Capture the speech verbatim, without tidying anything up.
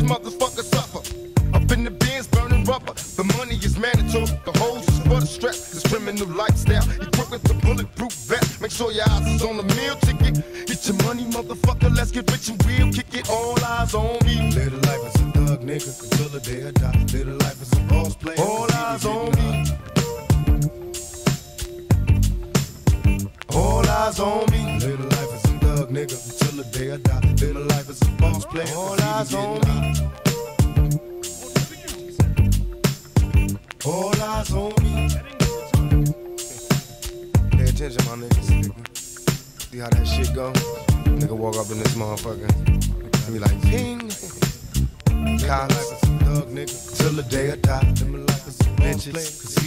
motherfucker suffer. Up in the bins, burning rubber. The money is mandatory. The hoes is for the strap. This criminal lifestyle. Equipped with the bulletproof vest. Make sure your eyes is on the meal ticket. Get your money, motherfucker. Let's get rich and real. Kick it. All eyes on me. Little life is a thug nigga until the day I die. Little life is a boss player. All eyes on me. All eyes on me. Little life is a thug nigga until the day I die. Little life is a boss player. All eyes on me. All eyes on me. Pay attention, my niggas. See how that shit go? Nigga walk up in this motherfucker and be like, ping. Live life is a thug nigga till the day I die. Live life is a bitches.